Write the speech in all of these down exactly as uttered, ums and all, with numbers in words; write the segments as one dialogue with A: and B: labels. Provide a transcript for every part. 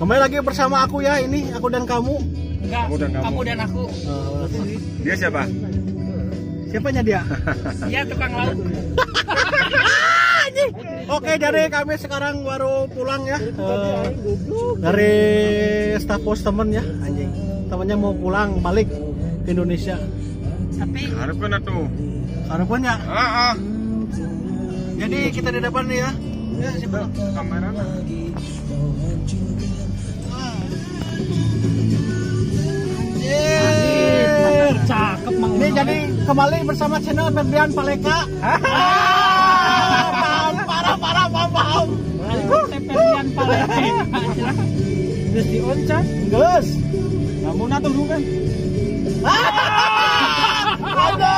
A: Kembali lagi bersama aku ya, ini aku dan kamu.
B: Enggak,
C: Kamu dan kamu.
B: aku dan aku.
A: Uh,
C: Dia siapa?
A: siapanya dia?
B: Dia tukang lauk.
A: Oke, jadi kami sekarang baru pulang ya uh, dari staff pos temen ya, anjing. Temennya mau pulang balik ke Indonesia.
B: Tapi
C: Harapkan atuh.
A: Harapannya.
C: Ah, ah.
A: Jadi kita di depan nih ya. Ya, siapa?
C: Kamera.
A: Anjir.
B: cakep Mang.
A: Ini jadi kembali bersama channel Ferdian Paleka. Paham, parah, parah, paham, paham.
B: Seperian Paleka.
A: Terus di oncat, gus. Kamu natuh dulu kan? Ada,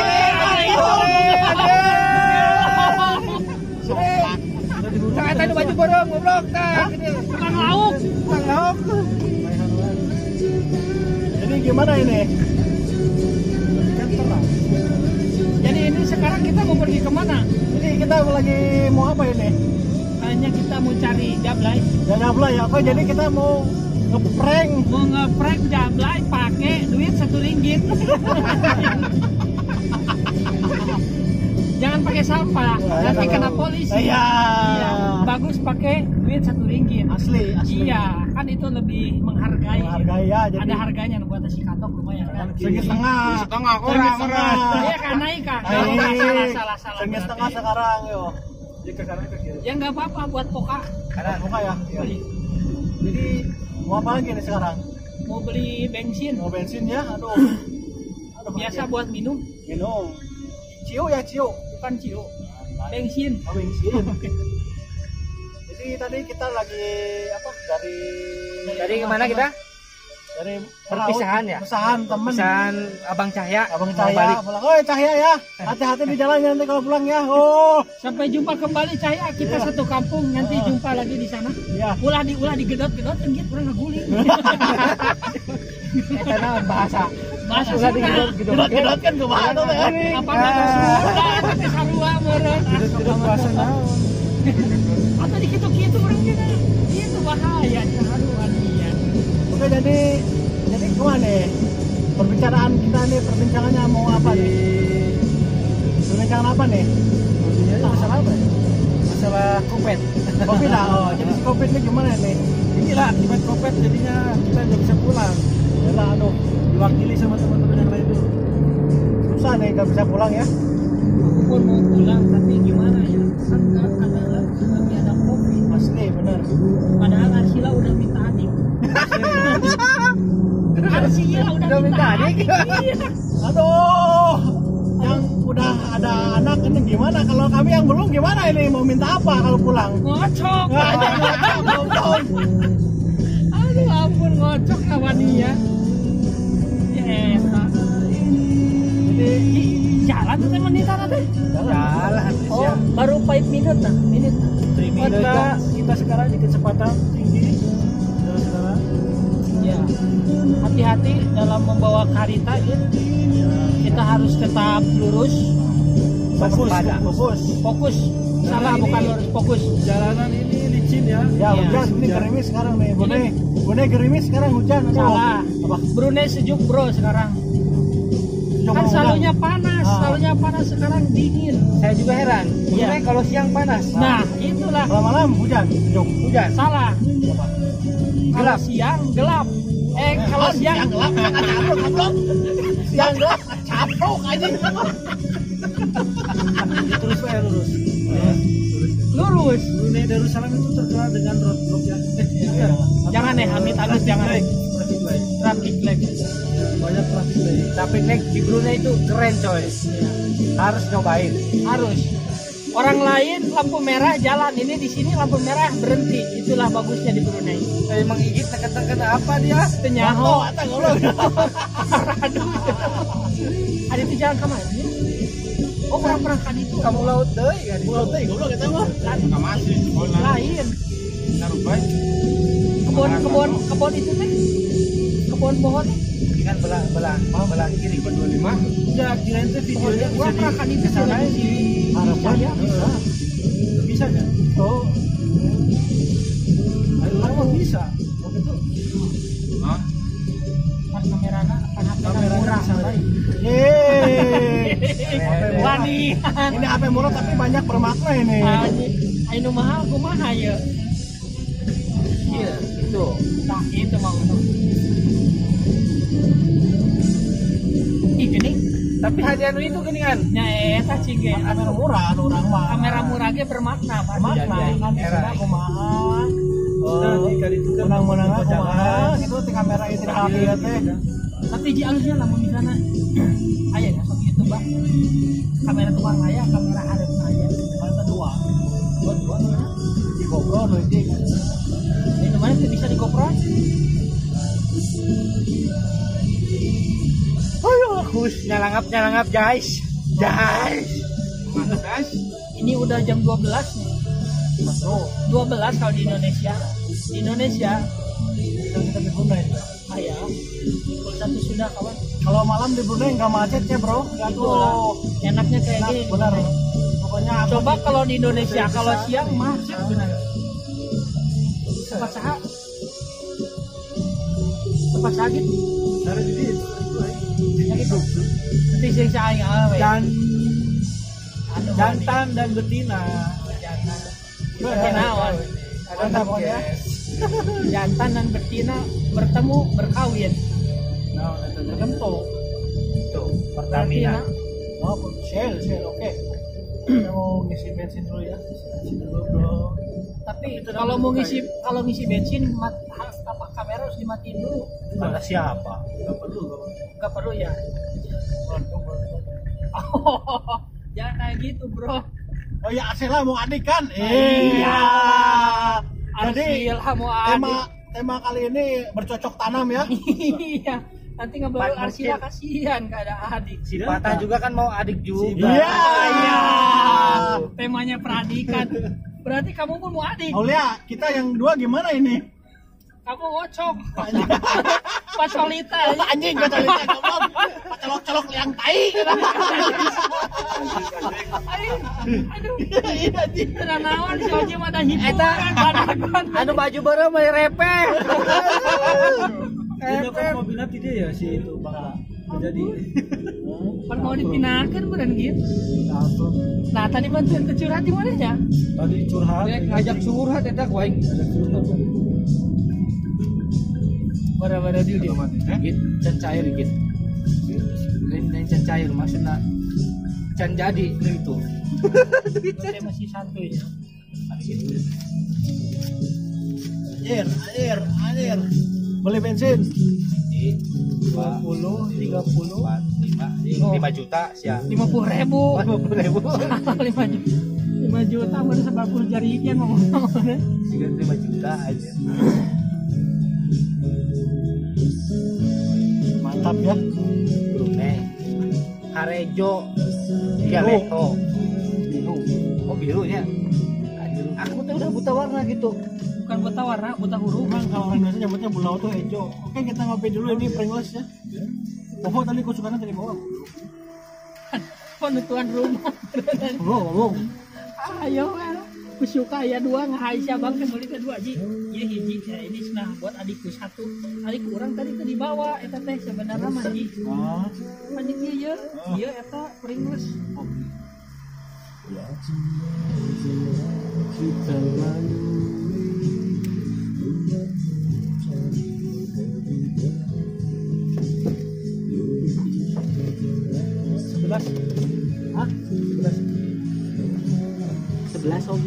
B: Jangan tadi baju borong, goblok. Tukang lauk.
A: Tukang lauk. Jadi gimana ini? Kan terang.
B: Jadi ini sekarang kita mau pergi kemana?
A: Jadi kita lagi mau apa ini?
B: Kayaknya kita mau cari Jablay.
A: Ya Jablay ya. Oke, jadi kita mau ngeprank.
B: Mau ngeprank Jablay pakai duit satu ringgit. Jangan pakai sampah, nanti kena polisi.
A: Iya.
B: Iya, bagus pakai duit satu ringgit.
A: Asli, asli.
B: Iya, kan itu lebih menghargai.
A: Menghargai ya. Jadi
B: Ada harganya buat si katok lumayan kan.
A: segi setengah.
C: Setengah orang orang.
B: Iya kan naik kak.
A: Naik.
B: Salah salah salah.
A: Segi
B: berarti.
A: setengah sekarang yo.
C: Dia ke kanan ke kiri.
B: Ya nggak apa-apa buat poka.
A: Kanan buka ya. Iya.
B: Beli.
A: Jadi mau apa lagi nih sekarang?
B: Mau beli bensin.
A: Mau bensin ya? Aduh. Aduh
B: Biasa buat minum.
A: minum. Ciu ya ciu.
B: Bukan ciu. Bensin.
A: Oh, bensin. Jadi tadi kita lagi apa? Dari
D: Dari kemana kita?
A: Dari
D: Perpisahan ya?
A: Perpisahan temen.
D: Pesan Abang Cahya.
A: Abang
D: mau
A: Cahya
D: balik.
A: pulang. Oh Cahya ya, hati-hati di jalan nanti kalau pulang ya. Oh,
B: Sampai jumpa kembali Cahya. Kita
A: Iya.
B: satu kampung. Nanti
A: Oh.
B: jumpa lagi di sana.
A: ya.
B: Ulah di ulah digedot-gedot kan gitu kurang ngeguling.
D: Eta naon bahasa.
B: Bahasa
D: Ulah
B: Sunda.
D: digedot-gedot.
A: Gedot-gedot kan kumaha tuh teh.
B: Apa nama Sunda tapi sarua meureun.
D: Gedot bahasa naon.
B: Atau dikitu-kitu orang kita. Itu bahaya haruan dia.
A: Oke, jadi jadi gimana nih? Perbincangan kita nih, perbincangannya mau apa nih? Perbincangan apa nih? Masalah apa ya?
D: Masalah kopet.
A: Covid lah. Oh, jadi si Covid ini gimana nih?
D: Inilah akibat kopet jadinya kita nggak bisa pulang.
A: Yalah, aduh,
D: Diwakili sama teman-teman yang lain dulu.
A: susah nih nggak bisa pulang ya.
B: Aku pun mau pulang tapi gimana ya? Kan adalah lagi ada covid.
A: Asli bener.
B: Padahal Arsila udah minta adik. Arsila udah,
D: Udah minta adik?
B: Iya.
A: Aduh, yang udah ada anak ini gimana? Kalau kami yang belum gimana ini? Mau minta apa kalau pulang?
B: Ngocok.
A: Nggak ada ngocok, belum tahu.
B: Aduh ampun ngocok kawan dia. Ya enak.
A: Jadi
B: Ih, jalan tuh teman di sana teh.
D: Jalan.
B: Oh, baru lima menit nah, menit.
D: Kita kita sekarang di kecepatan tinggi. Terus sekarang
B: Ya. Hati-hati dalam membawa karita ya. Kita harus tetap lurus,
A: fokus,
D: Waspada.
A: fokus.
B: fokus. Salah
D: ini-
B: bukan lurus, fokus.
D: jalanan ini licin ya.
A: Ya
B: Iya,
A: hujan, ini
D: hujan.
A: gerimis sekarang nih. Bone, bone gerimis sekarang hujan. Aduh.
B: Salah.
A: Apa?
B: Brunei sejuk bro sekarang.
A: Coba
B: Kan
A: hujan.
B: selalunya panas,
A: Ah.
B: selalunya panas sekarang dingin.
D: Saya juga heran.
B: Iya.
D: Brunei kalau siang panas.
B: Nah, itulah
A: Kalau malam hujan, sejuk.
D: Hujan.
B: salah. Kalau
D: Gelap.
B: siang gelap. Eh, kalau siang
A: gelap, caprok, caprok. Siang gelap, caprok aja.
D: Terus saya lurus.
B: lurus.
D: Brunei Darussalam itu terkenal dengan roadblock ya.
B: Jangan deh, amit-amit jangan deh.
D: Traffic light.
B: Traffic light.
D: Banyak traffic light. Traffic light di Brunei itu keren coy. Harus nyobain.
B: Harus. Orang lain lampu merah jalan, ini di sini lampu merah berhenti. Itulah bagusnya di Brunei.
D: Emang gigit tekan-tekan apa dia?
B: Tenyaho.
A: Atau ngolong.
B: Aduh. Ada itu jalan kemana? Oh, pernah-pernah kan itu.
D: Kamu laut deh kan?
A: Pulau teh goblok eta mah.
C: Enggak masih sekolah.
B: Lain.
C: Narubai.
B: Kebun kebun kebun itu teh. Kebun pohon.
D: Ini kan belah belah belah kiri.
C: dua puluh lima.
D: Enggak, kirain tuh videonya
B: Gua
D: bisa
B: pernah kan
D: di
B: itu
D: sana
B: jalan
D: di
A: Harapan
B: ya.
A: bisa.
D: bisa nggak?
A: Oh,
D: Ayo lama bisa.
A: Kamera
B: murah.
A: murah. Yeay.
B: Wani.
A: Ini H P murah tapi banyak bermakna ini.
B: Ayo mahal, kumaha ya?
D: Iya, itu.
B: Nah, itu mau. Ih, gini.
D: Tapi hadiah anu itu geningan.
B: Nya eta cing ge.
A: Kamera murah, anu orang mah.
B: Kamera murah ge bermakna, Pak.
A: Bermakna
D: Jadi,
A: kan
D: era.
A: era kumaha.
C: Nah, jika itu kan
A: menang-menang kumaha.
C: jangan.
A: Itu ti kamera itu H P ya teh.
B: Tapi ji alusnya lamun di sana. Aya ya sok itu, Bang. Kamera tukang aya, kamera hareup aya.
A: Ada dua.
B: Dua dua.
A: Di GoPro nu hiji.
B: Ini mana tuh bisa di GoPro?
D: Ayo, kus nyalangap nyalangap guys. Guys.
C: Guys,
B: Ini udah jam dua belas nih.
A: Satu.
B: dua belas kalau di Indonesia. Di Indonesia
A: Yang kita di Brunei.
B: aya pukul satu sudah kawan.
A: Kalau malam di Brunei nggak macet ya bro. Nggak
B: Itu
A: tuh.
B: lah. Enaknya kayak
A: Enak,
B: gini.
A: benar. Pokoknya aku
B: Coba
A: di-
B: kalau di Indonesia kalau siang macet benar. Tempat saha? Tempat saha gitu.
C: cara jadi
B: Ya gitu. Nanti sing saing awe.
D: Dan
B: Aduh,
D: jantan dan betina.
B: Betina awan.
D: Ada
A: Mantap, pokoknya.
B: Jantan dan betina bertemu berkawin.
D: Nah,
A: tertentu.
D: tuh
B: Betina.
D: Pertamina.
A: Oh, Shell, Shell, oke. Kita mau ngisi bensin dulu ya. Ngisi dulu bro.
B: Tapi kalau mau ngisi kalau ngisi bensin mat, harus apa kamera harus dimatiin dulu.
D: Kata siapa?
A: Nggak perlu bro.
B: Nggak perlu ya.
A: Beruntung, beruntung.
B: Oh, jangan kayak gitu bro.
A: Oh ya, Asela mau adik kan?
B: Iya.
A: Jadi
B: Arsil mau
A: tema
B: adik.
A: tema kali ini bercocok tanam ya.
B: Iya. Nanti ngebawa
D: Pan-
B: Arsila kasihan gak ada adik.
D: Si Patah juga kan mau adik juga.
A: Iya.
B: Iya. Temanya peradikan. Berarti kamu pun mau adik.
A: Aulia, kita yang dua gimana ini?
B: Kamu ngocok. Pacolita.
A: Anjing gak tahu ya, goblok. Colok-colok liang tai.
B: Aduh.
A: Iya anjing.
B: Tenang naon si Oji mah ada hiburan badagon.
D: Anu baju baru mau repe.
C: ini kan mobilnya tidak ya si itu bang. Jadi
B: Pan mau dipindahkan bukan gitu. Nah tadi bantuan ke curhat di mana ya?
C: tadi curhat.
D: Ngajak surhat eta ku aing.
B: Bara-bara dia dia.
D: Git can cair git. Lain lain can cair maksudna can jadi itu.
B: Saya masih santuy ya.
A: Anjir, anjir, anjir. Beli bensin.
D: dua
B: puluh, tiga puluh,
D: lima lima juta sia.
B: lima puluh ribu.
D: lima puluh ribu.
B: lima juta. lima juta baru sembilan puluh jarikian ngomong-ngomong.
D: lima juta aja.
A: Mantap ya.
D: Brunei. Harejo. Dialeto.
A: Biru.
D: Oh biru ya. Aku tuh udah buta warna gitu.
B: Bukan buta warna, buta huruf.
A: Emang kalau orang Indonesia nyebutnya bulau tuh hijau. Oke, kita ngopi dulu ini Pringles ya. Poho tadi kusukannya tadi bawah.
B: Penutuan rumah.
A: Bro, bro.
B: Ayo kan. Kusuka ya dua ngahai siabang teh meuli teh dua ji. Ieu hiji ya, ini cenah buat adikku satu. Adik urang tadi teh dibawa eta teh sebenarnya mah ji.
A: Ah,
B: Adik ieu, ieu eta Pringles.
A: sebelas. Hah? sebelas.
B: Sebelas om.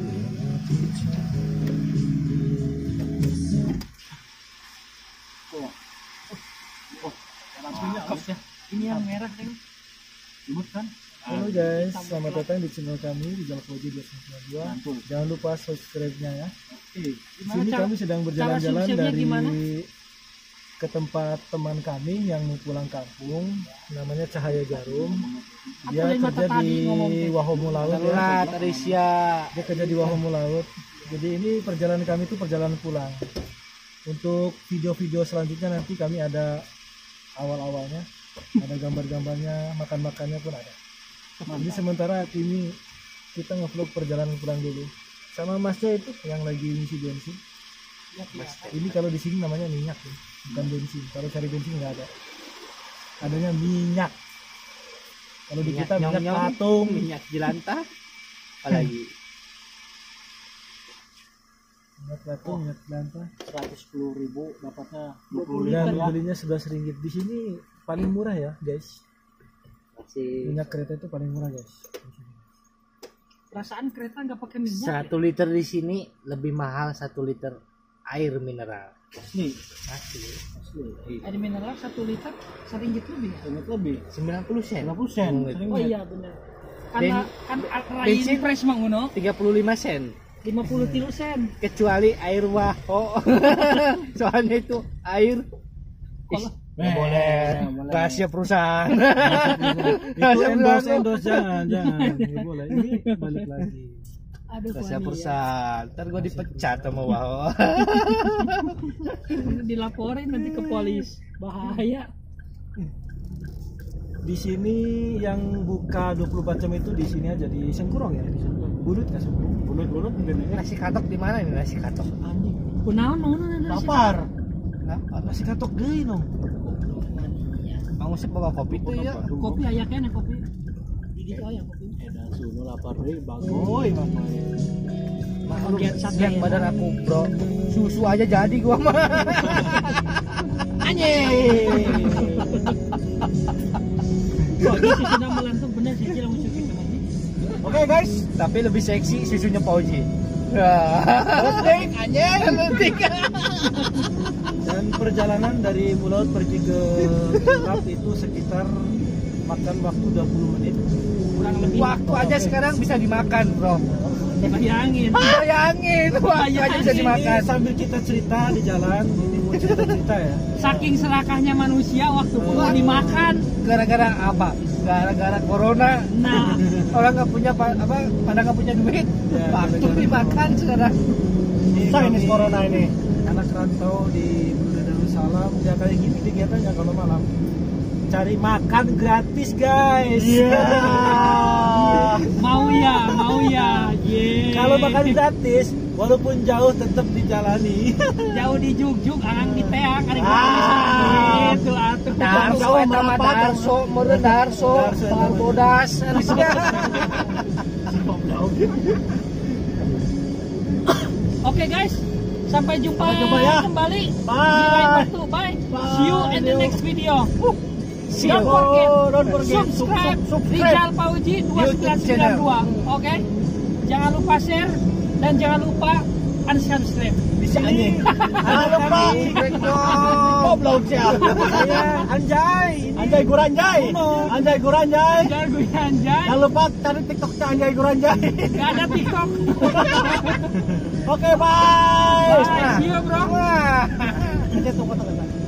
A: Oh. Oh, langsungnya
B: Ya. Ini yang merah nih.
A: ribut kan?
C: Halo guys, selamat datang di channel kami di Jalan Koji dua ratus sembilan puluh dua. Jangan lupa subscribe-nya ya.
A: Oke.
C: Di
B: Gimana
C: sini
B: cara-
C: kami sedang
B: cara
C: berjalan-jalan
B: subscribe-nya
C: dari
B: gimana?
C: ke tempat teman kami yang mau pulang kampung, namanya Cahaya Jarum. Dia
B: Aku dari mata
C: kerja
B: tadi
C: di
B: ngomong teh.
C: Wahomu Laut ya.
D: Darurat Arisya.
C: Dia kerja di Wahomu Laut. Jadi ini perjalanan kami itu perjalanan pulang. Untuk video-video selanjutnya nanti kami ada awal-awalnya, ada gambar-gambarnya, makan-makannya pun ada. Jadi sementara ini kita ngevlog perjalanan pulang dulu. Sama masnya itu yang lagi ngisi bensin. Ini kalau di sini namanya minyak ya, bukan bensin. Kalau cari bensin nggak ada. adanya minyak. Kalau di kita minyak
D: nyong-nyong,
C: patung.
D: minyak jelantah, apalagi
C: Minyak patung, minyak jelantah.
A: seratus sepuluh ribu dapatnya dua
B: dua
A: puluh
B: puluh
C: Dan
B: liter ya.
C: belinya sebelas ringgit. Di sini paling murah ya, guys.
D: masih
C: Minyak kereta itu paling murah, guys.
B: Perasaan kereta nggak pakai minyak.
D: satu liter di sini lebih mahal satu liter air mineral.
A: asli
D: Asli.
A: asli
B: Ya. Air mineral satu liter seringgit lebih ya.
A: sangat lebih
D: sembilan puluh sen.
A: sembilan puluh sen
D: Hmm,
A: sering
B: Oh
A: lihat.
B: iya benar. Karena kan rain
D: bensin-
B: fresh manguno
D: tiga puluh lima sen.
B: lima puluh tilu sen.
D: Kecuali air waho. Soalnya itu air
B: Kalau
A: Eh,
C: boleh.
A: boleh.
D: rahasia perusahaan.
C: Itu endorse, endorse jangan, jangan. Nggak boleh. Ini balik lagi.
B: aduh
D: Rahasia
B: Fani,
D: perusahaan. Ntar gue dipecat sama waho.
B: ya. Dilaporin nanti ke polis. Bahaya.
C: Di sini yang buka dua puluh empat jam itu di sini aja di Sengkurong ya, di Sengkurong. Bulut nggak Sengkurong?
A: bulut-bulut
D: Ini nasi katok di mana ini nasi katok?
C: Anjing.
B: Kunaon mau nasi.
A: lapar
D: Apa?
C: Nasi katok geuy no.
D: Mau ngusip bawa kopi tuh ya.
B: Kopi aya kene kopi. Di ditu aya kopi.
A: ada suhu lapar deh bagoy mama
B: Bagian sate
D: Yang
B: ya.
D: badan aku bro, susu aja jadi gua mah.
A: anjing
B: Bagi sih sudah melantung bener sih Cil mau syuting sama Ji.
A: oke guys
D: Tapi lebih seksi susunya Pauji. Letik anjing, letik.
C: Dan perjalanan dari Mulaut pergi ke Kelap itu sekitar makan waktu dua puluh menit.
B: Kurang lebih.
D: Waktu aja sekarang bisa dimakan, bro.
B: Bayangin.
D: Bayangin, waktu aja bisa dimakan.
C: Ini sambil kita cerita di jalan, ini mau cerita-cerita ya.
B: Saking serakahnya manusia waktu pun mau dimakan.
D: Gara-gara apa? Gara-gara corona.
B: Nah,
D: Orang nggak punya pa- apa? Pada nggak punya duit.
C: Ya,
D: Waktu
C: gara-gara
D: dimakan sekarang.
A: susah ini
C: kami
A: corona ini
C: Anak rantau di Brunei Darussalam, ya kayak gini kegiatannya kalau malam. Cari makan gratis, guys.
A: iya
B: mau ya, mau ya. Ye.
C: Kalau makan gratis, walaupun jauh tetap dijalani.
B: jauh di Jugjug, arang di Teak, ari
A: Ah.
B: gitu atuh.
D: Darso,
A: Jauh
D: eta mah
A: merapat.
D: Darso, meureun Darso,
C: Darso, eta mah.
D: Bodas, harusnya.
B: Oke guys, sampai jumpa,
A: Sampai jumpa ya.
B: kembali
A: Bye.
B: di lain waktu. Bye.
A: Bye.
B: See you in the
A: See you.
B: next video.
A: See
B: Don't
A: you.
B: forget,
A: Don't forget.
B: subscribe,
A: Sub- sub- subscribe.
B: Rizal Pauji dua sembilan sembilan dua. Oke? Jangan lupa share dan jangan lupa unsubscribe.
A: Bisa anjing jangan lupa goblok siapa
C: Saya Anjay.
A: Anjay Guranjay Anjay Guranjay
B: Jangan gue anjay.
A: jangan lupa cari tiktoknya Anjay Guranjay
B: Gak ada TikTok.
A: oke bye
B: Bye. See you bro.
D: Wah.
A: Kita tunggu tunggu